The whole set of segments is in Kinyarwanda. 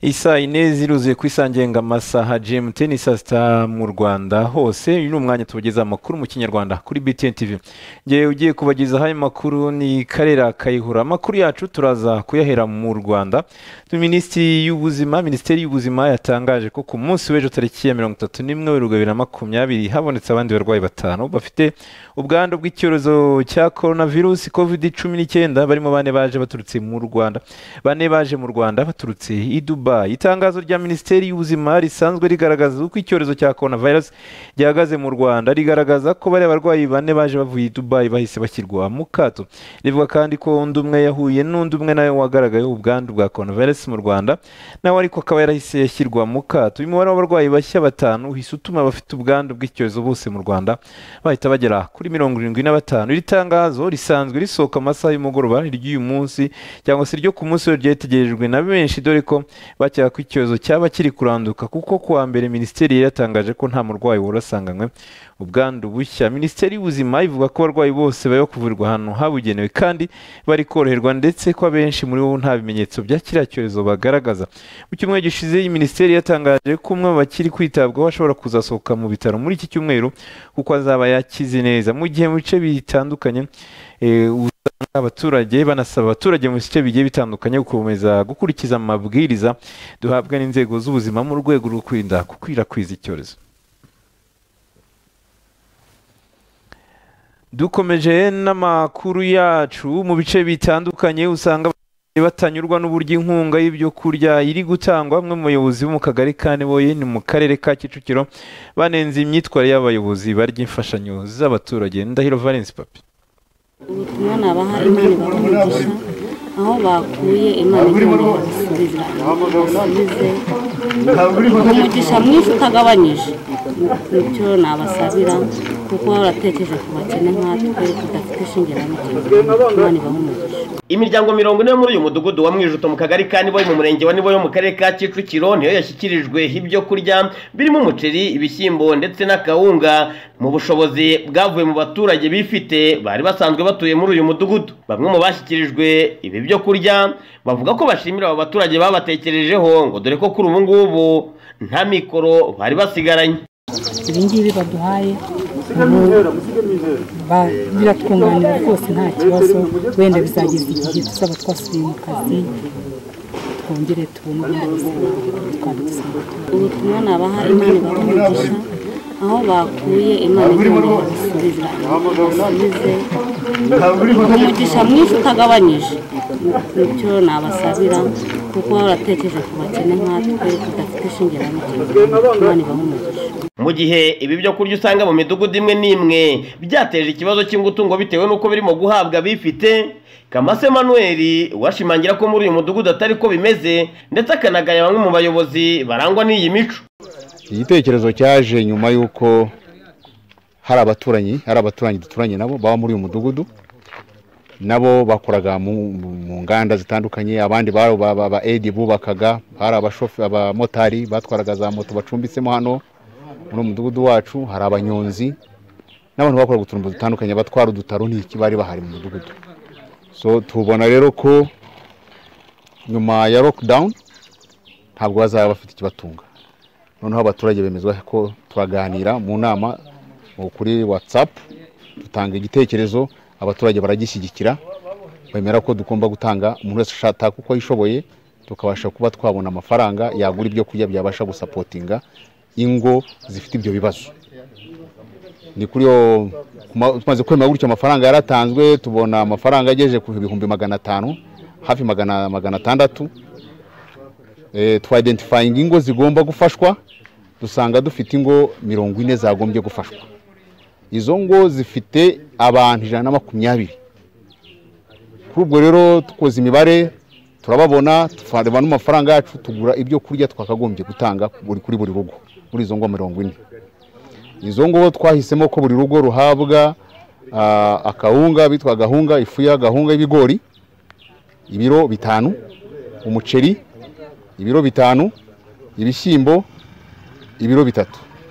Isa Inez iruzuye kwisangenga amasaha GMT ni saa sita mu Rwanda hose. Uyu ni umwanya tubageza amakuru mu Kinyarwanda kuri BTN TV. Ngiye ugiye kubageza hayo makuru ni Karera Kayihura. Amakuru yacu turaza kuyahera mu Rwanda. Minisiteri y'Ubuzima yatangaje ko ku munsi w'ejo tariki ya 31 Werurwe 2020 habonetse abandi barwayi batanu bafite ubwandu bw'icyorezo cya coronavirus COVID-19 barimo bane baje baturutse mu Rwanda. Bane baje mu Rwanda baturutse i Dubai. Itangazo rya Minisiteri y'Ubuzima risanzwe rigaragaza uko icyorezo cya coronavirus gihagaze mu Rwanda, rigaragaza ko bari abarwayi bane baje bavuye i Dubai bahise bashyirwa mu kato. Rivuga kandi ko undi umwe yahuye n'undi umwe nawe wagaragaye ubwandu bwa coronavirus mu Rwanda, nawe ariko akaba yarahise yashyirwa mu kato. Uyu mubare w'abarwayi bashya batanu uhise utuma abafite ubwandu bw'icyorezo bose mu Rwanda bahita bagera kuri 75. Iri tangazo risanzwe risohoka amasaha y'umugoroba ry'uyu munsi cyangwa se ryo ku munsi ryetegerejwe na benshi, dore ko bakeka ko icyorezo cyaba kiri kuranduka, kuko kuwa mbere Minisiteri yatangaje ko nta murwayi warasanganywe ubwandu bushya. Minisiteri y'Ubuzima ivuga ko abarwayi bose bari kuvurirwa ahantu habugenewe kandi bari koroherwa, ndetse ko abenshi muri bo nta bimenyetso bya kiriya cyorezo bagaragaza. Mu cyumweru gishize iyi Minisiteri yatangaje ko umwe mu bakiri kwitabwaho ashobora kuzasohoka mu bitaro muri iki cyumweru kuko azaba yakize neza. Mu gihe mu bice bitandukanye abaturage banasaba abaturage mu bice bigiye bitandukanye gukomeza gukurikiza amabwiriza duhabwa n'inzego z'ubuzima mu rwego rwo kwirinda gukwirakwiza icyorezo. Dukomeje n'amakuru yacu. Mu bice bitandukanye usanga batanyurwa n'uburyo inkunga y'ibyo kurya iri gutangwa. Bamwe mu bayobozi bo mu kagari ka Niboye ni mu karere ka Kicukiro banenze imyitwarire y'abayobozi barya imfashanyo z'abaturage. Ndahiro Valence Papi. Ubutumwa nabaha Imana ibahe aho bakuye Imana ibasubize umugisha mwinshi utagabanyije. Nicyo nabasabira kuko baratekereje ku bakene nkatwe tudafite ishingiro Imana ibahe umugisha. Imiryango 40 muri uyu mudugudu wa Mwijuto mu kagari ka Niboye mu murenge wa Niboye mu karere ka Kicukiro niyo yashyikirijwe ibyo kurya birimo umuceri, ibishyimbo ndetse n'akawunga mu bushobozi bwavuye mu baturage bifite bari basanzwe batuye muri uyu mudugudu. Bamwe mu bashyikirijwe ibi byo kurya bavuga ko bashimira abo baturage babatekerejeho ngo dore ko kuri ubu ngubu nta mikoro bari basigaranye. Ibingibi baduhaye biratwunganira rwose nta kibazo, wenda bizageza igihe tuzaba twasubiye mu kazi twongere tubone ubutumwa nabaha Imana ibahe umugisha aho bakuye Imana ibasubize umugisha mwinshi utagabanyije. Nicyo nabasabira kuko baratekereje ku bakene nkatwe tudafite ishingiro Imana ibahe umugisha. Mu gihe ibi byo kurya usanga mu midugudu imwe n'imwe byateje ikibazo cy'ingutu ngo bitewe n'uko birimo guhabwa bifite, Kamase Manuel washimangira ko muri uyu mudugudu atari ko bimeze, ndetse akanagaya bamwe mu bayobozi barangwa n'iyi mico. Igitekerezo cyaje nyuma y'uko hari abaturanyi duturanye nabo baba muri uyu mudugudu, nabo bakoraga mu nganda zitandukanye. Abandi ba edi bubakaga, hari abamotari batwaraga za moto bacumbitsemo hano muri umudugudu wacu. Hari abanyonzi n'abantu bakoraga utuntu dutandukanye batwara udutaro n'iki bari bahari mu mudugudu. So tubona rero ko nyuma ya lockdown ntabwo bazaba bafite ikibatunga. Noneho abaturage bemezwa ko turaganira mu nama kuri WhatsApp, dutanga igitekerezo, abaturage baragishyigikira, bemera ko dugomba gutanga umuntu wese ashaka uko yishoboye tukabasha kuba twabona amafaranga yagura ibyo kurya byabasha gusapotinga ingo zifite ibyo bibazo. Ni kuri yo tumaze kwemera gutyo amafaranga yaratanzwe, tubona amafaranga ageje ku 500 hafi 600. Twa identifying ingo zigomba gufashwa, dusanga dufite ingo 40 zagombye gufashwa. Izo ngo zifite abantu 120. Kuri ubwo rero tukoze imibare turababona, tufareba n'amafaranga yacu tugura ibyo kurya twakagombye gutanga kuri buri rugo muri izo ngo 40. Izo ngo twahisemo ko buri rugo ruhabwa akawunga bitwa gahunga, ifu ya gahunga y'ibigori ibiro 5, umuceri ibiro 5, ibishyimbo ibiro 3.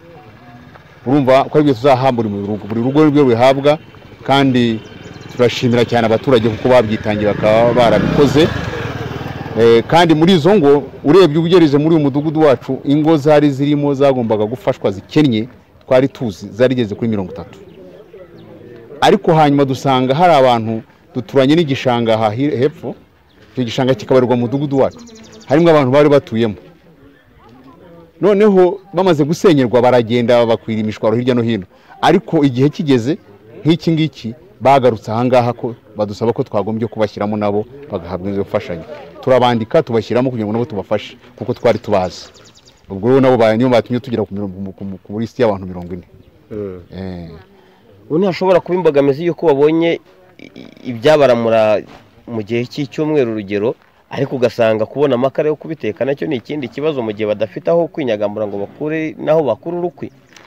Urumva ko ari byo tuzahambura buri rugo rw'ibyo bihabwa, kandi turashimira cyane abaturage kuko babyitangiye bakaba barabikoze. kandi muri izo ngo urebye ubugereze muri uyu mudugudu wacu ingo zari zirimo zagombaga gufashwa zikennye twari tuzi zarigeze kuri 30 ariko hanyuma dusanga hari abantu duturanye n'igishanga aha hepfo icyo gishanga kikabarirwa mu mudugudu wacu harimo abantu bari batuyemo noneho bamaze gusenyerwa baragenda bakwira imishwaro hirya no hino ariko igihe kigeze nk'iki ngiki bagarutse ahangaha ko badusaba ko twagombye kubashyiramo nabo bagahabwa izo mfashanyo turabandika tubashyiramo kugira ngo nabo tubafashe kuko twari tubazi ubwo rero nabo niyo batumye tugera ku list y'abantu 40 ubu hashobora kuba imbogamizi yuko babonye ibyabaramura mu gihe cy'icyumweru urugero ariko ugasanga kubona amakara yo kubiteka nacyo ni ikindi kibazo mu gihe badafite aho kwinyagambura ngo bakure naho bakuru urukwi.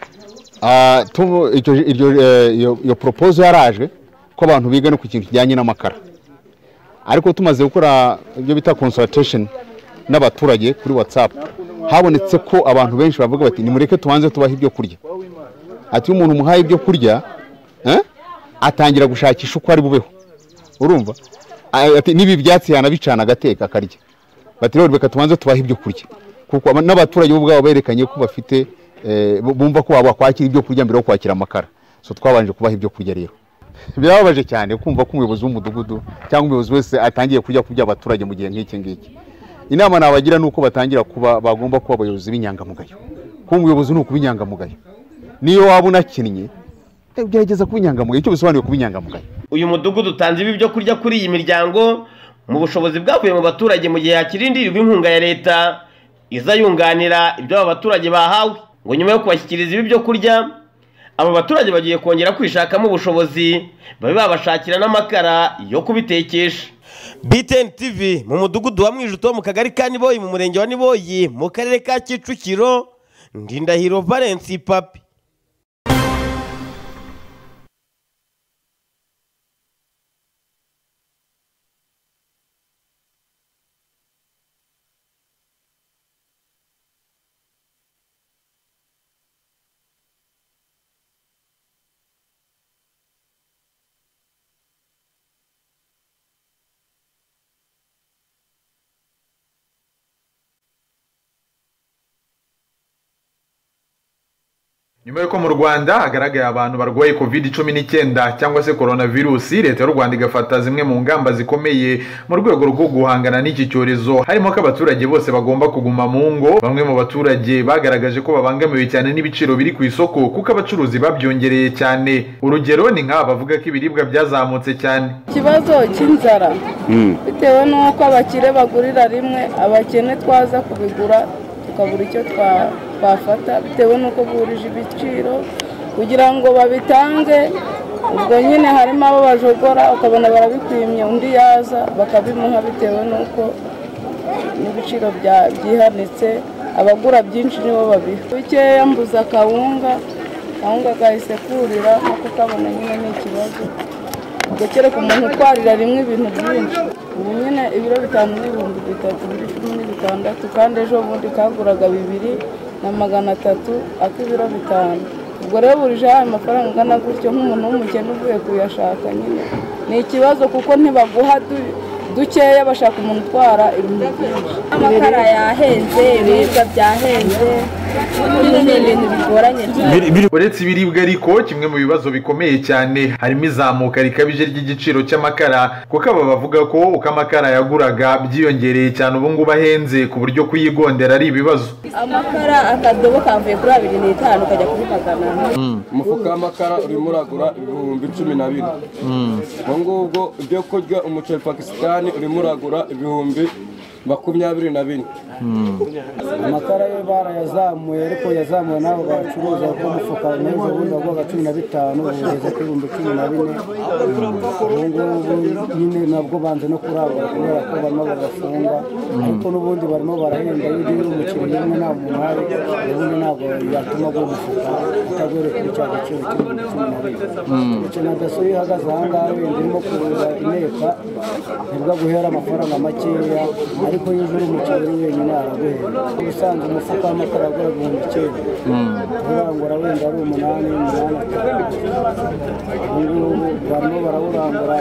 Iyo proposal yaraje ko abantu biga no ku kintu kijyanye n'amakara ariko tumaze gukora ibyo bita consultation n'abaturage kuri WhatsApp habonetse ko abantu benshi bavuga bati nimureke tubanze tubaha ibyo kurya ati umuntu muhaye ibyo kurya atangira gushakisha uko ari bubeho urumva ati nibi byatsi yanabicana agateka akarya bati rero reka tubanze tubaha ibyo kurya kuko n'abaturage bo ubwabo berekanye ko bafite bumva ko kwakira ibyo kurya mbere yo kwakira amakara so twabanje kubaha ibyo kurya rero birababaje cyane kumva ko umuyobozi w'umudugudu cyangwa umuyobozi wese atangiye kujya kubya abaturage mu gihe nk'iki ngiki inama nabagira nuko batangira kuba bagomba kuba abayobozi b'inyangamugayo ko umuyobozi nuko binyangamugayo niyo waba unakinnye ugerageza kuba inyangamugayo icyo bisobanuye kuba inyangamugayo. Uyu mudugudu utanze ibi byo kurya kuri iyi miryango mu bushobozi bwavuye mu baturage mu gihe hakirindirirwa inkunga ya leta iza yunganira ibyo aba baturage bahawe ngo nyuma yo kubashyikiriza ibi byo kurya aba baturage bagiye kongera kwishakamo ubushobozi babe babashakira n'amakara yo kubitekesha. BTN TV mu mudugudu wa Mwijuto mu kagari ka Niboyi mu murenge wa Niboyi mu karere ka Kicukiro Ndindahiro Valence Papi. Nyuma yuko mu Rwanda hagaragaye abantu barwaye COVID-19 cyangwa se coronavirus, Leta y'u Rwanda igafata zimwe mu ngamba zikomeye mu rwego rwo guhangana n'iki cyorezo, harimo ko abaturage bose bagomba kuguma mu ngo. Bamwe mu baturage bagaragaje ko babangamiwe cyane n'ibiciro biri ku isoko kuko abacuruzi babyongereye cyane. Urugero ni nk'aba bavuga ko ibiribwa byazamutse cyane. Ikibazo cy'inzara bitewe n'uko abakire bagurira rimwe, abakene twaza kubigura tukabura icyo twafata bitewe n'uko burije ibiciro kugira ngo babitange. Ubwo nyine harimo abo bajogora ukabona barabikwimye, undi yaza bakabimuha bitewe n'uko n'ibiciro byihanitse, abagura byinshi nibo babiha. Bikeya mbuza kawunga kahise kurira no kukabona nyine ni ikibazo. Gukere ku muntu utwarira rimwe ibintu byinshi. Ubu nyine ibiro 5 n'ibihumbi 3 kandi ejo bundi kaguraga 2,300 akibiro 5. Ubwo rero burije amafaranga angana gutyo nk'umuntu w'umukene uvuye kuyashaka nyine ni ikibazo kuko ntibaguha dukeya, bashaka umuntu utwara ibintu byinshi. Amakara yahenze, ibiribwa byahenze, ibintu bigoranye cyane. Uretse ibiribwa ariko kimwe mu bibazo bikomeye cyane harimo izamuka rikabije ry'igiciro cy'amakara, kuko aba bavuga ko uko amakara yaguraga byiyongereye cyane ubu ngubu ahenze ku buryo kuyigondera ari ibibazo. Amakara akadobo kavuye kuri 2,500 ukajya kuri 500. Umufuka w'amakara urimo uragura 12,000. Ubwo ibyo kurya umuceri Pakistan urimo uragura 24,000. Amakara yo barayazamuye ariko yazamuye nabo bacuruza ko umufuka neza ubundi bagwa 15 ugeze kuri 14. Nyine nabwo banze no kuragura kubera ko barimo barafunga, ariko n'ubundi barimo barahenda y'ibiri umuceri rimwe nta muntu hari ubundi ntabwo yatuma go umufuka utagore kuri cya giciro cy'ibihumbi 12. Na daso ihagaze ahangaha ndimo kurura ineka nibwo guhera amafaranga makeya, ariko iyo uje uri umuceri wenyine araguhera ubusanzwe umufuka w'amakara agura 9,000 kuvuga ngo urabenda ari 8 barimo barawurangura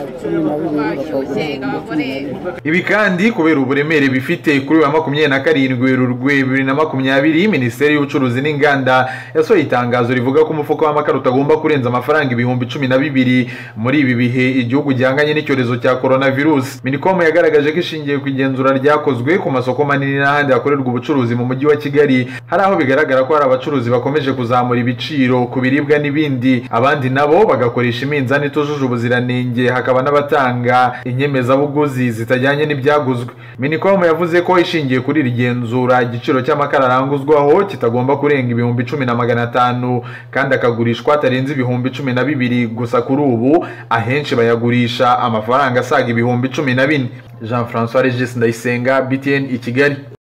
12 ibi kandi kubera uburemere bifite kuri wa 27 Werurwe 2020 Minisiteri y'Ubucuruzi n'Inganda yasohoye itangazo rivuga ko umufuka w'amakara utagomba kurenza amafaranga ibihumbi 12 muri ibi bihe igihugu gihanganye n'icyorezo cya coronavirus. Minicom yagaragaje ko ishingiye ku igenzura ryakozwe ku masoko manini n'ahandi hakorerwa ubucuruzi mu mujyi wa Kigali hari aho bigaragara ko hari abacuruzi bakomeje kuzamura ibiciro ku biribwa n'ibindi, abandi nabo bagakoresha iminzani itujuje ubuziranenge, hakaba n'abatanga inyemezabuguzi zitajyanye n'ibyaguzwe. Minicom yavuze ko ishingiye kuri iri genzura igiciro cy'amakara aranguzwaho kitagomba kurenga ibihumbi 10,500 kandi akagurishwa atarenze ibihumbi 12 gusa. Kuri ubu ahenshi bayagurisha amafaranga asaga ibihumbi 14. Jean-François Regis Ndayisenga, BTN i Kigali.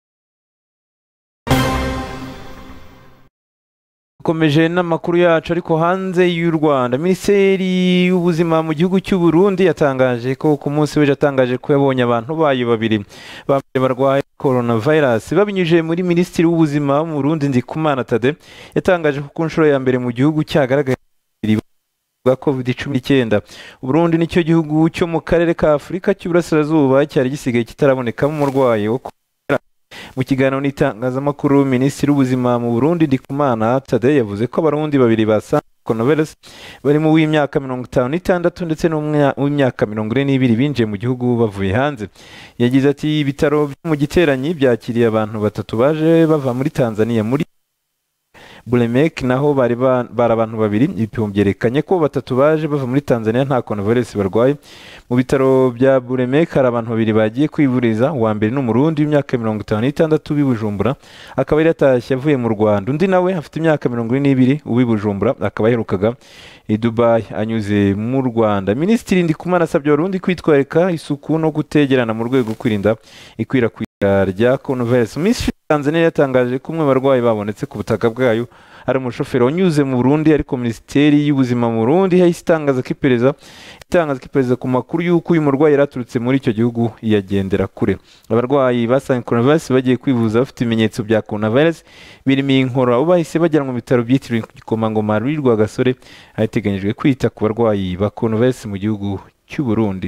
Komeje n'amakuru yacu ariko hanze y'u Rwanda. Minisiteri y'Ubuzima mu gihugu cy'u Burundi yatangaje ko ku munsi w'ejo yatangaje ko yabonye abantu bayo babiri barwaye coronavirus. Babinyujije muri Minisitiri w'Ubuzima mu Burundi Ndikumana Tade yatangaje ko ku nshuro ya mbere mu gihugu cyagaragaye bwa COVID-19. Burundi nicyo gihugu cyo mu karere ka Afurika cy'Uburasirazuba cyari gisigaye kitarabonekamo umurwayi wo mu kiganiro n'itangazamakuru. Minisitiri w'Ubuzima mu Burundi Ndikumana Tade yavuze ko abarundi babiri basa coronavirus bari mu w'imyaka 56 ndetse n'uw'imyaka 42 binjiye mu gihugu bavuye hanze. Yagize ati ibitaro byo mu Giteranyi byakiriye abantu batatu baje bava muri Tanzania muri Bulemek, naho bari abantu babiri. Ibipimo byerekanye ko batatu baje bava muri Tanzania nta coronavirus barwaye. Mu bitaro bya Bulemek hari abantu babiri bagiye kwivuriza, uwa mbere n'umurundi w'imyaka 56 w'Ibujumbura akaba yatashye avuye mu Rwanda, undi nawe afite imyaka 42 w'Ibujumbura akaba yaherukaga i Dubai anyuze mu Rwanda. Minisitiri Ndikumana asabye abarundi kwitwararika isuku no gutegerana mu rwego kwirinda ikwirakwira rya coronavirus. Minisitiri Tanzania yatangaje ko umwe barwayi babonetse ku butaka bwayo ari umushoferi wanyuze mu Burundi, ariko Minisiteri y'Ubuzima mu Burundi yahise itangaza ko iperereza ku makuru y'uko uyu murwayi yaraturutse muri icyo gihugu yagendera kure. Abarwayi basanze coronavirus bagiye kwivuza bafite ibimenyetso bya coronavirus birimo inkorora, abo bahise bajyanwa mu bitaro byitiriwe igikomangoma Louis Rwagasore ahateganyijwe kwita ku barwayi ba coronavirus mu gihugu cy'u Burundi.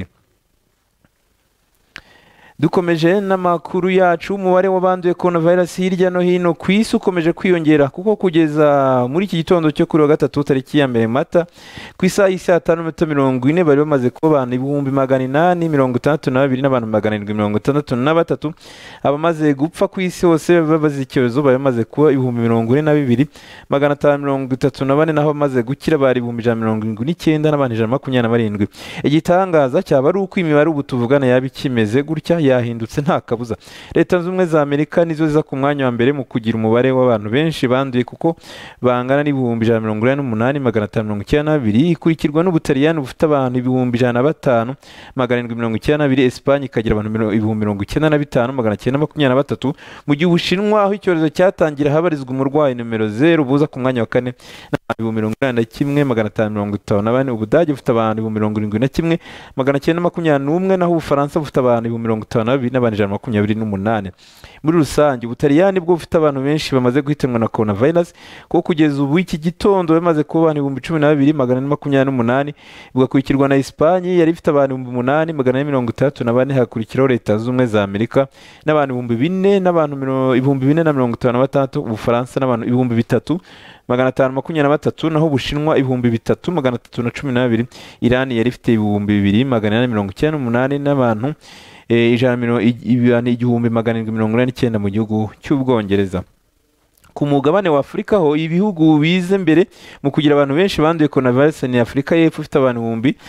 Dukomeje n'amakuru yacu. Umubare w'abanduye coronavirus hirya no hino ku isi ukomeje kwiyongera, kuko kugeza muri iki gitondo cyo kuri wa gatatu tariki ya 2 Mata ku isaha y'isa 5:40 bari bamaze kuba abantu 862 n'abantu 763. Abamaze gupfa ku isi hose babaze icyorezo bari bamaze kuba 42,534, naho bamaze gukira bari 179 n'abantu 127. Igitangaza cyaba ari uko imibare ubu tuvugana yaba ikimeze gutya yahindutse nta kabuza. Leta z'Ubumwe za Amerika nizo ziza ku mwanya wa mbere mu kugira umubare w'abantu benshi banduye, kuko bangana n'148,592, ikurikirwa n'Ubutaliyani bufite abantu 105,792, Espagne ikagira abantu 95,923, mu gihe Ubushinwa aho icyorezo cyatangira habarizwa umurwayi nomero 0 buza ku mwanya wa 4 n'abantu 51,554, Ubudage bufite abantu 71,921, naho Ubufaransa bufite abantu 52 n'abantu 128. Muri rusange Ubutaliyani bwo bufite abantu benshi bamaze guhitanwa na coronavirus, kuko kugeza ubu iki gitondo bamaze kuba abantu 12,428, bugakurikirwa na Espagne yari ifite abantu 8,434, hakurikiraho Leta z'Ubumwe za Amerika n'abantu 4,000 n'abantu 4,456, Ubufaransa n'abantu 3,523, naho Ubushinwa 3,312, Irani yari ifite 2,498 n'abantu 1,789 mu gihugu cy'Ubwongereza. Ku mugabane wa Afurika ho ibihugu bize mbere mu kugira abantu benshi banduye coronavirus ni Afurika y'Epfo ifite abantu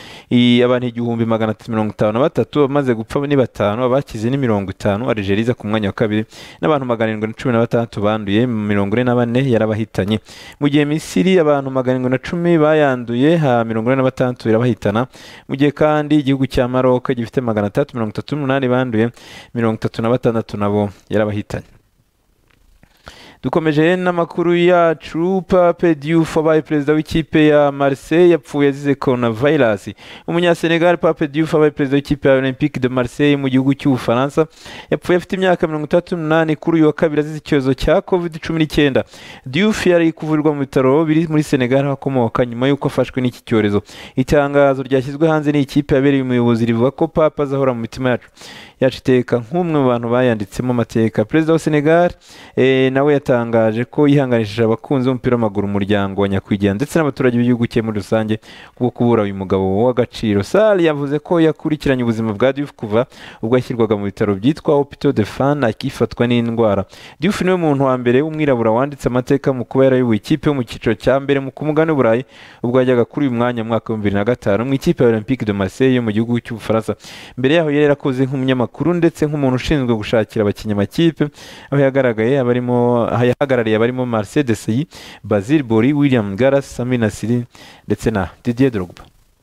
1,353, bamaze gupfa ni 5, abakize ni 50, Algeria iza ku mwanya wa kabiri n'abantu 716 banduye, 44 yarabahitanye, mu gihe Misiri abantu 710 bayanduye, 46 irabahitana, mu gihe kandi igihugu cya Maroc gifite 338 banduye, 36 nabo yarabahitanye. dukomeje n'amakuru yacu. Pape Diouf wabaye perezida w'ikipe ya Marseille yapfuye azize coronavirus. Umunyasenegal Pape Diouf wabaye perezida w'ikipe ya Olympique de Marseille mu gihugu cy'Ubufaransa yapfuye afite imyaka 38 kuri uyu wa kabiri azize icyorezo cya COVID-19. Diouf yari kuvurirwa mu bitaro biri muri Senegal akomoka nyuma y'uko afashwe n'iki cyorezo. Itangazo ryashyizwe hanze n'ikipe yabereye umuyobozi rivuga ko Papa azahora mu mitima yacu iteka nk'umwe mu bantu bayanditsemo amateka. Perezida wa Senegal nawe yatangaje ko yihanganishije abakunzi b'umupira w'amaguru umuryango wa nyakwigendera ndetse n'abaturage b'igihugu cye muri rusange kubwo kubura uyu mugabo w'agaciro. Sall yavuze ko yakurikiranye ubuzima bwa Diouf kuva ubwo yashyirwaga mu bitaro byitwa Hôpital de Fan akifatwa n'indwara. Diouf niwe muntu wa mbere w'umwirabura wanditse amateka mu kuba yarayoboye ikipe yo mu cyiciro cya mbere mu kumugana w'Uburayi ubwo yajyaga kuri uyu mwanya mu mwaka wa 2005 mu ikipe ya Olympique de Marseille yo mu gihugu cy'Ubufaransa. Mbere yaho yari yarakoze nk'umunyamakuru ndetse nk'umuntu ushinzwe gushakira abakinnyi amakipe, aho yahagarariye abarimo Marcel Desailly, Basile Boli, William Gallas, Sami Nasiri ndetse na Didier Drogba.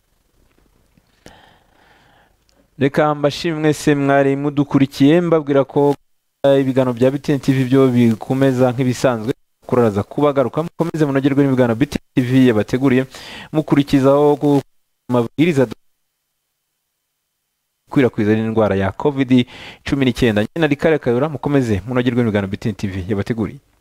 Reka mbashimwe mwese mwari mudukurikiye, mbabwira ko ibiganiro bya BTN TV byo bikomeza nk'ibisanzwe kuraraza kubagaruka. Mukomeze munogerwe n'ibiganiro BTN TV yabateguriye mukurikizaho ku mabwiriza kwirakwizwa n'indwara ya COVID-19. Nyina Rikare Kayura, mukomeze munogerwe n'ibiganiro BTN TV yabateguriye.